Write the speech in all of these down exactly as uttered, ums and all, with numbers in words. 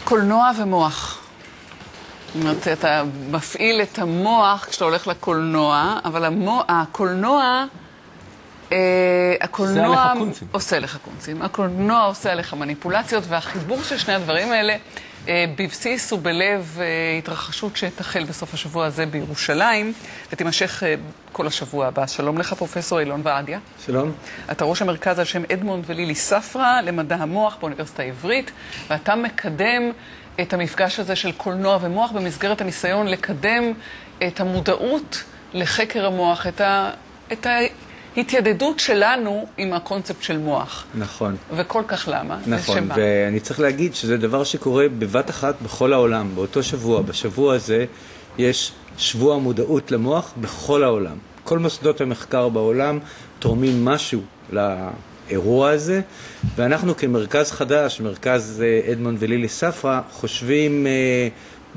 קולנוע ומוח. זאת אומרת, אתה מפעיל את המוח כשאתה הולך לקולנוע, אבל המוח, הקולנוע, אה, הקולנוע עושה לך קונצים. הקולנוע עושה עליך מניפולציות, והחיבור של שני הדברים האלה, אה, בבסיס ובלב אה, התרחשות שתחל בסוף השבוע הזה בירושלים, ותימשך אה, כל השבוע הבא. שלום לך, פרופסור אילון ועדיה. שלום. אתה ראש המרכז על שם אדמונד ולילי ספרא למדע המוח באוניברסיטה העברית, ואתה מקדם את המפגש הזה של קולנוע ומוח במסגרת הניסיון לקדם את המודעות לחקר המוח, את, ה... את ההתיידדות שלנו עם הקונספט של מוח. נכון. וכל כך למה? נכון, ואני צריך להגיד שזה דבר שקורה בבת אחת בכל העולם. באותו שבוע, בשבוע הזה, יש שבוע מודעות למוח בכל העולם. כל מוסדות המחקר בעולם תורמים משהו לאירוע הזה, ואנחנו כמרכז חדש, מרכז אדמונד ולילי ספרא, חושבים אה,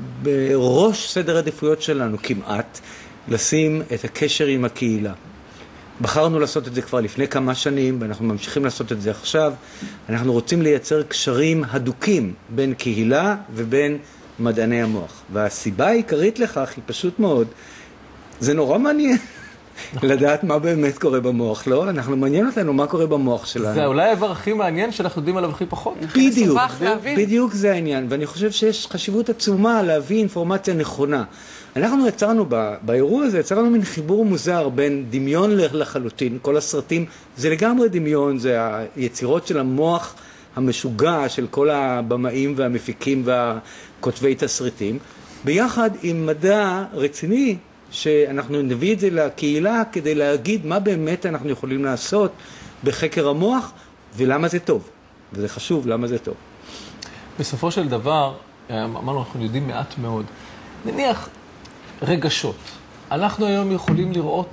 בראש סדר העדיפויות שלנו כמעט, לשים את הקשר עם הקהילה. בחרנו לעשות את זה כבר לפני כמה שנים, ואנחנו ממשיכים לעשות את זה עכשיו. אנחנו רוצים לייצר קשרים הדוקים בין קהילה ובין מדעני המוח. והסיבה העיקרית לכך היא פשוט מאוד, זה נורא מעניין לדעת מה באמת קורה במוח, לא? אנחנו מעניין אותנו מה קורה במוח שלנו. זה אולי העבר הכי מעניין שאנחנו יודעים עליו הכי פחות. בדיוק, בדיוק זה העניין. ואני חושב שיש חשיבות עצומה להביא אינפורמציה נכונה. אנחנו יצרנו באירוע הזה, יצרנו מין חיבור מוזר בין דמיון לחלוטין. כל הסרטים זה לגמרי דמיון, זה היצירות של המוח המשוגע של כל הבמאים והמפיקים והכותבי תסריטים, ביחד עם מדע רציני, שאנחנו נביא את זה לקהילה כדי להגיד מה באמת אנחנו יכולים לעשות בחקר המוח ולמה זה טוב. וזה חשוב, למה זה טוב. בסופו של דבר, אמרנו, אנחנו יודעים מעט מאוד. נניח רגשות. אנחנו היום יכולים לראות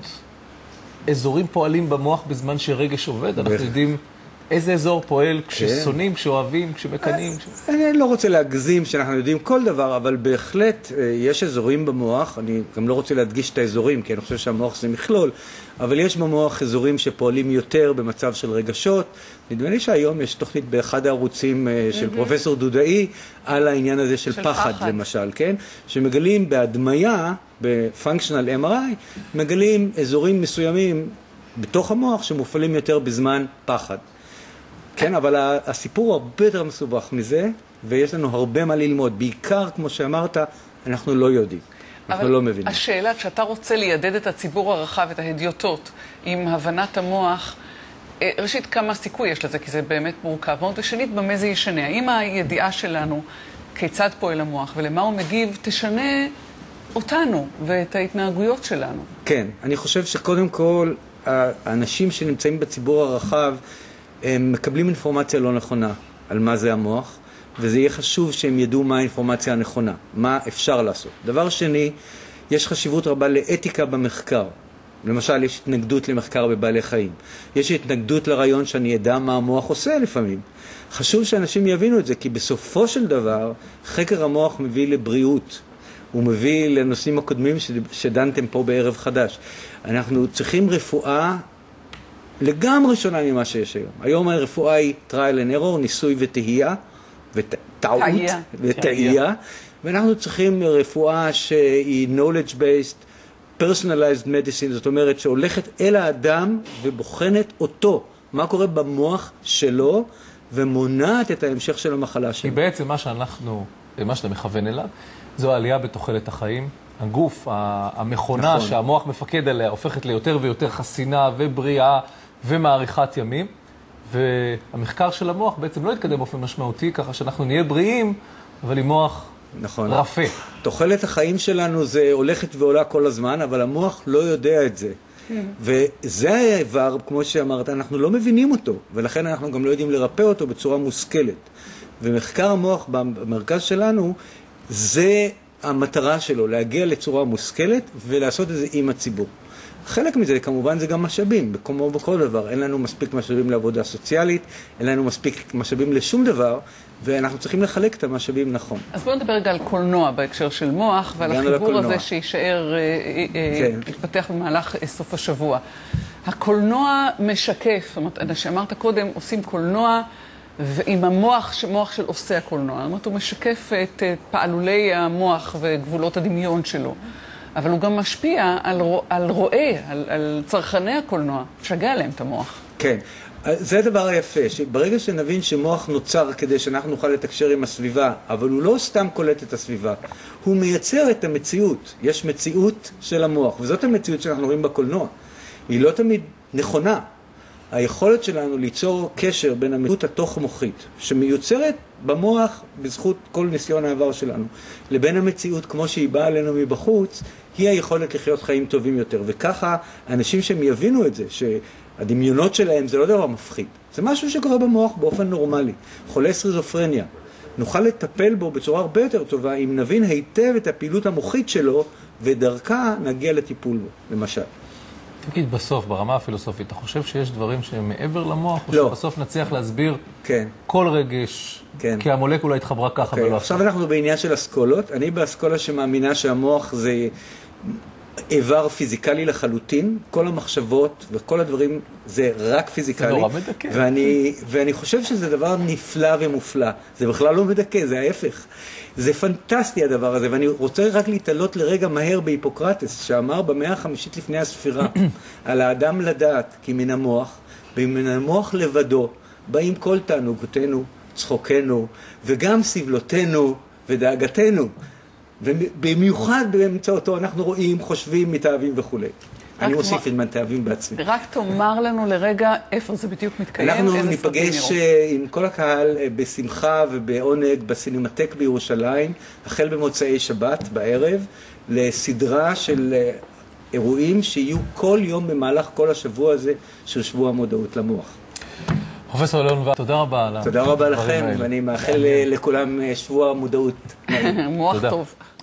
אזורים פועלים במוח בזמן שרגש עובד. אנחנו יודעים איזה אזור פועל כששונאים, כשאוהבים, כשמקנים. אני לא רוצה להגזים שאנחנו יודעים כל דבר, אבל בהחלט יש אזורים במוח, אני גם לא רוצה להדגיש את האזורים, כי אני חושב שהמוח זה מכלול, אבל יש במוח אזורים שפועלים יותר במצב של רגשות. נדמה לי שהיום יש תוכנית באחד הערוצים של פרופסור דודאי על העניין הזה של פחד, למשל, כן? שמגלים בהדמיה, בפונקשיונל אם אר איי, מגלים אזורים מסוימים בתוך המוח שמופעלים יותר בזמן פחד. כן, אבל הסיפור הרבה יותר מסובך מזה, ויש לנו הרבה מה ללמוד. בעיקר, כמו שאמרת, אנחנו לא יודעים. אנחנו לא מבינים. השאלה, כשאתה רוצה לידד את הציבור הרחב, את ההדיוטות, עם הבנת המוח, ראשית, כמה סיכוי יש לזה, כי זה באמת מורכב מאוד, ושנית, במה זה ישנה? האם הידיעה שלנו, כיצד פועל המוח ולמה הוא מגיב, תשנה אותנו ואת ההתנהגויות שלנו? כן, אני חושב שקודם כל, האנשים שנמצאים בציבור הרחב, הם מקבלים אינפורמציה לא נכונה על מה זה המוח, וזה יהיה חשוב שהם ידעו מה האינפורמציה הנכונה, מה אפשר לעשות. דבר שני, יש חשיבות רבה לאתיקה במחקר. למשל, יש התנגדות למחקר בבעלי חיים. יש התנגדות לרעיון שאני אדע מה המוח עושה לפעמים. חשוב שאנשים יבינו את זה, כי בסופו של דבר, חקר המוח מביא לבריאות. הוא מביא לנושאים הקודמים שדנתם פה בערב חדש. אנחנו צריכים רפואה לגמרי שונה ממה שיש היום. היום הרפואה היא trial and error, ניסוי וטעייה, וטעות וטעייה, ואנחנו צריכים רפואה שהיא knowledge based, personalized medicine, זאת אומרת שהולכת אל האדם ובוחנת אותו, מה קורה במוח שלו, ומונעת את ההמשך של המחלה שלו. כי בעצם מה שאנחנו, מה שאתה מכוון אליו, זו העלייה בתוחלת החיים. הגוף, המכונה נכון. שהמוח מפקד עליה, הופכת ליותר ויותר חסינה ובריאה ומעריכת ימים, והמחקר של המוח בעצם לא יתקדם באופן משמעותי, ככה שאנחנו נהיה בריאים, אבל עם מוח נכון. רפה. תוחלת החיים שלנו זה הולכת ועולה כל הזמן, אבל המוח לא יודע את זה. וזה העבר, כמו שאמרת, אנחנו לא מבינים אותו, ולכן אנחנו גם לא יודעים לרפא אותו בצורה מושכלת. ומחקר המוח במרכז שלנו, זה המטרה שלו, להגיע לצורה מושכלת ולעשות את זה עם הציבור. חלק מזה, כמובן, זה גם משאבים, כמו בכל דבר. אין לנו מספיק משאבים לעבודה סוציאלית, אין לנו מספיק משאבים לשום דבר, ואנחנו צריכים לחלק את המשאבים נכון. אז בואו נדבר רגע על קולנוע בהקשר של מוח, ועל החיבור הזה שישאר, כן. יתפתח במהלך סוף השבוע. הקולנוע משקף, אמרת קודם, עושים קולנוע ועם המוח, מוח של עושה הקולנוע. זאת אומרת, הוא משקף את פעלולי המוח וגבולות הדמיון שלו. אבל הוא גם משפיע על, על רואי, על, על צרכני הקולנוע, שגע עליהם את המוח. כן, זה הדבר היפה, שברגע שנבין שמוח נוצר כדי שאנחנו נוכל לתקשר עם הסביבה, אבל הוא לא סתם קולט את הסביבה, הוא מייצר את המציאות. יש מציאות של המוח, וזאת המציאות שאנחנו רואים בקולנוע. היא לא תמיד נכונה. היכולת שלנו ליצור קשר בין המציאות התוך-מוחית, שמיוצרת במוח בזכות כל ניסיון העבר שלנו, לבין המציאות כמו שהיא באה עלינו מבחוץ, היא היכולת לחיות חיים טובים יותר. וככה אנשים שהם יבינו את זה, שהדמיונות שלהם זה לא דבר מפחיד. זה משהו שקורה במוח באופן נורמלי. חולה סכיזופרניה. נוכל לטפל בו בצורה הרבה יותר טובה אם נבין היטב את הפעילות המוחית שלו, ודרכה נגיע לטיפול בו, למשל. תגיד, בסוף, ברמה הפילוסופית, אתה חושב שיש דברים שהם מעבר למוח? לא. או שבסוף נצליח להסביר כן. כל רגש, כן. כי המולקולה התחברה ככה okay. ולא עכשיו אנחנו בעניין של אסכולות. אני באסכולה שמאמינה שהמוח זה איבר פיזיקלי לחלוטין. כל המחשבות וכל הדברים זה רק פיזיקלי. זה נורא מדכא. ואני, ואני חושב שזה דבר נפלא ומופלא. זה בכלל לא מדכא, זה ההפך. זה פנטסטי הדבר הזה, ואני רוצה רק להתעלות לרגע מהר בהיפוקרטס, שאמר במאה החמישית לפני הספירה, על האדם לדעת כי מן המוח, ומן המוח לבדו, באים כל תענוגותינו, צחוקנו, וגם סבלותינו ודאגתנו. ובמיוחד באמצעותו אנחנו רואים, חושבים, מתאהבים וכו'. אני מוסיף את מתאהבים בעצמי. רק תאמר לנו לרגע איפה זה בדיוק מתקיים. אנחנו ניפגש עם כל הקהל בשמחה ובעונג בסינמטק בירושלים, החל במוצאי שבת בערב, לסדרה של אירועים שיהיו כל יום במהלך כל השבוע הזה של שבוע המודעות למוח. פרופסור אלון ורט, תודה רבה. תודה רבה לכם, ואני מאחל לכולם שבוע מודעות. מוח טוב.